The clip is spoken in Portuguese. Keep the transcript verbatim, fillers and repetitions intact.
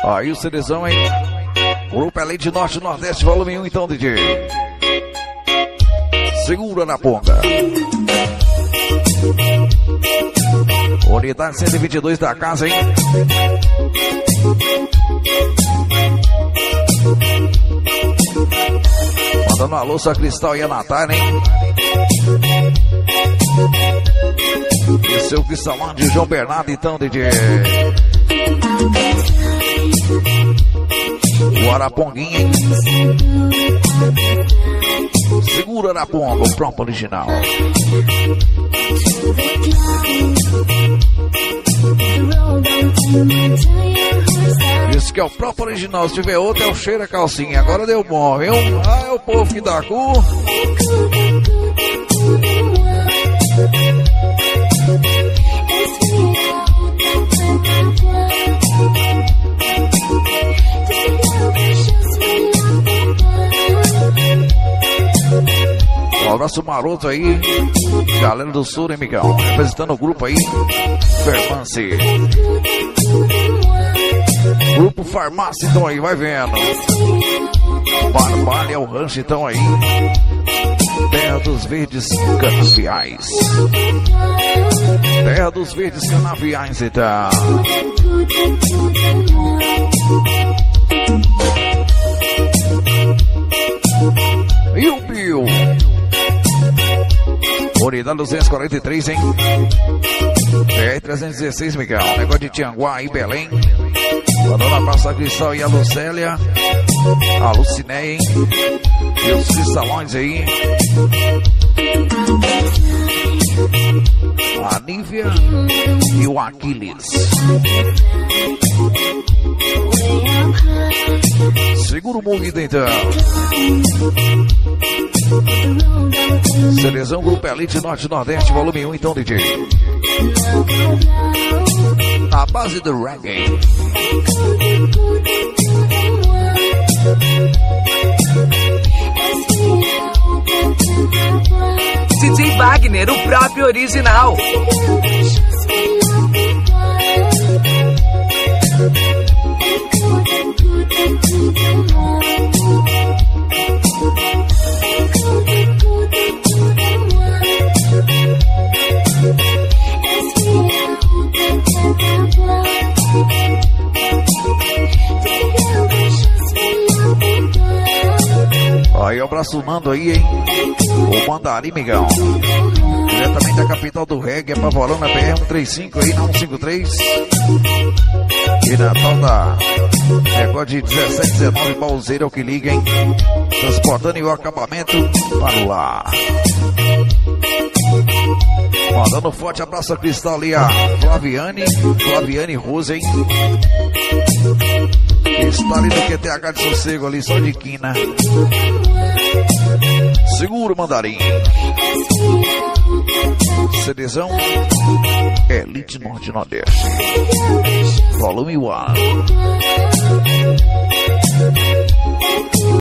Aí o CDzão, hein? Grupo Elite Norte Nordeste, volume um, então, D J. Segura na ponta. Unidade cento e vinte e dois da casa, hein? Mandando uma louça a Cristal e a Natália, hein? E seu Cristalão de João Bernardo, então, D J. O Araponguinha, hein? Segura na pomba, o próprio original. Isso que é o próprio original. Se tiver outro, é o cheiro a calcinha. Agora deu bom, viu? Ah, é o povo que dá cu. Um abraço maroto aí, galera do Sul, hein, Miguel? Representando o grupo aí, Permance. Grupo Farmácia, então aí, vai vendo. Barbalha é o rancho, então aí. Terra dos Verdes Canaviais. Terra dos Verdes Canaviais, então. E o Pio? Unidade duzentos e quarenta e três, hein? B R trezentos e dezesseis, Miguel. Negócio de Tianguá aí, Belém. A dona Passa Cristal e a Lucélia. A Lucinéia, hein? E os cristalões aí. A Nívia e o Aquiles. Segura o movido, então. Seleção Grupo Elite Norte Nordeste, volume um, então, D J. A base do reggae. D J Wagner, o próprio original. Aí, o abraço Nando aí, hein? O Mandarim, Miguel. Diretamente da capital do reggae, Apavorando a P R cento e trinta e cinco aí, na cento e cinquenta e três. E na tal da negócio de dezessete, dezenove, Balzeira é o que liga, hein? Transportando o acabamento para o ar. Mandando um forte abraço a Cristal ali, a Flaviane, Flaviane Rose, hein? Está ali no Q T H de Sossego ali, só de quina. Segura o Mandarim. CDzão Elite Norte Nordeste, volume um.